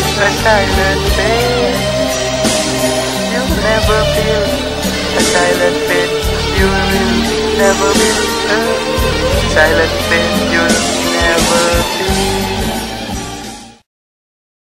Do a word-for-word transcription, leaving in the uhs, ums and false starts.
a silent pain. You'll never feel a silent pain. You will never feel a silent pain. You'll never feel.